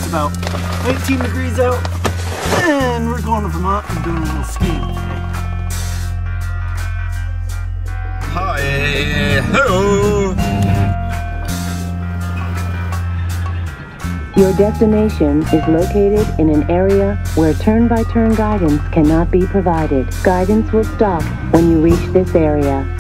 It's about 19 degrees out, and we're going to Vermont and doing a little skiing today. Hi, hello. Your destination is located in an area where turn-by-turn guidance cannot be provided. Guidance will stop when you reach this area.